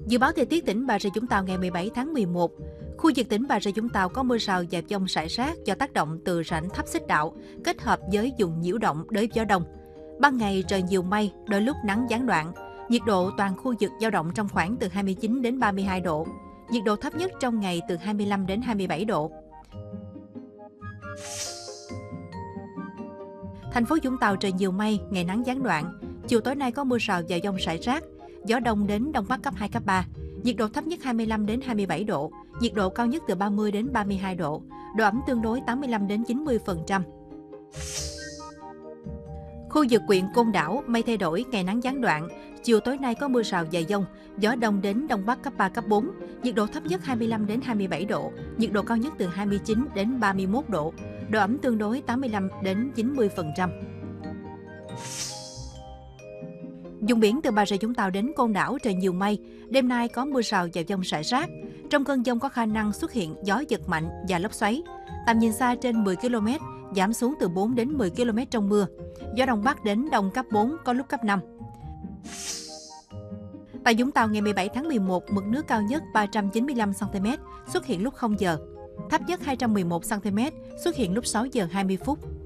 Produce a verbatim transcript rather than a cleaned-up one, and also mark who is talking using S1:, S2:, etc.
S1: Dự báo thời tiết tỉnh Bà Rịa Vũng Tàu ngày mười bảy tháng mười một. Khu vực tỉnh Bà Rịa Vũng Tàu có mưa rào và dông rải rác do tác động từ rãnh thấp xích đạo kết hợp với vùng nhiễu động đới gió đông. Ban ngày trời nhiều mây, đôi lúc nắng gián đoạn. Nhiệt độ toàn khu vực dao động trong khoảng từ hai mươi chín đến ba mươi hai độ. Nhiệt độ thấp nhất trong ngày từ hai mươi lăm đến hai mươi bảy độ. Thành phố Vũng Tàu trời nhiều mây, ngày nắng gián đoạn. Chiều tối nay có mưa rào và dông rải rác. Gió đông đến đông bắc cấp hai, cấp ba. Nhiệt độ thấp nhất hai mươi lăm đến hai mươi bảy độ. Nhiệt độ cao nhất từ ba mươi đến ba mươi hai độ. Độ ẩm tương đối tám mươi lăm đến chín mươi phần trăm. Khu vực huyện Côn Đảo, mây thay đổi, ngày nắng gián đoạn. Chiều tối nay có mưa rào và dông, gió đông đến đông bắc cấp ba, cấp bốn. Nhiệt độ thấp nhất hai mươi lăm đến hai mươi bảy độ, nhiệt độ cao nhất từ hai mươi chín đến ba mươi mốt độ. Độ ẩm tương đối tám mươi lăm đến chín mươi phần trăm. Vùng biển từ Bà Rịa Vũng Tàu đến Côn Đảo trời nhiều mây, đêm nay có mưa rào và dông rải rác. Trong cơn dông có khả năng xuất hiện gió giật mạnh và lốc xoáy. Tầm nhìn xa trên mười ki lô mét, giảm xuống từ bốn đến mười ki lô mét trong mưa. Gió đông bắc đến đông cấp bốn, có lúc cấp năm. Tại Vũng Tàu ngày mười bảy tháng mười một, mực nước cao nhất ba trăm chín mươi lăm xăng ti mét, xuất hiện lúc không giờ. Thấp nhất hai trăm mười một xăng ti mét, xuất hiện lúc sáu giờ hai mươi phút.